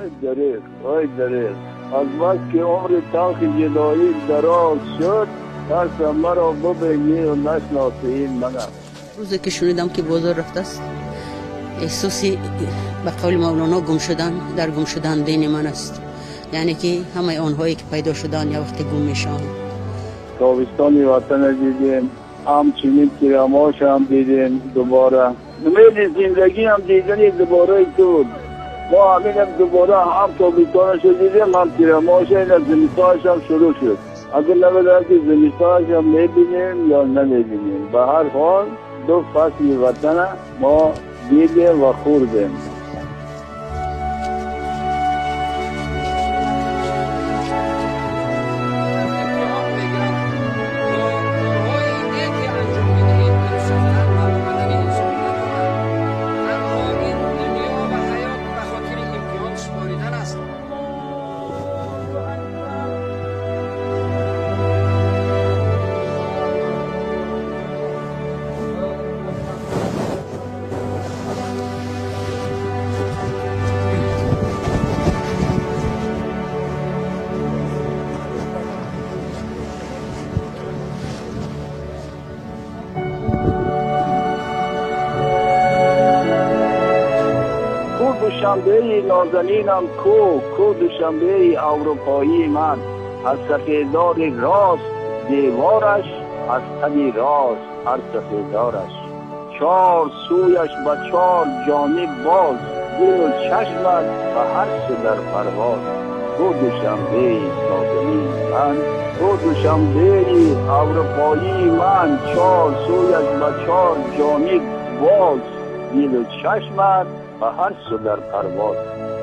آی دریغ از بس که عمر تاخ جدایی دراز شد دست مرا ببینی و نشناسی این منم. روزی که شنیدم که بازار رفته است احساسی به قول مولانا گم شدن بین من است، یعنی که همه آنهایی که پیدا شدن یا وقتی گم میشن. تابستانی وطن دیدیم، همچنین کرماش هم دیدیم دوباره. امید زندگی هم دیدنی دوباره بود. ما همین دوباره هم تابستانش دیدیم هم کرماش، این زمستانش هم شروع شد. اگر نمیدونم که زمستانش هم میبینیم یا نمیبینیم. به هر حال دو فصل وطن ما دیدیم و خوردیم. دوشنبه نازنینم کو دوشنبه اروپایی من، از سفیدار راست دیوارش، از تنی راست هر سفیدارش. چار سویش با چار جانب باز، دل و چشمت به هر سو در پرواز. کو دوشنبه نازنین من، کو دوشنبه اروپایی من، چار سویش با چار جانب باز، دل و چشمت به هر سو در پرواز.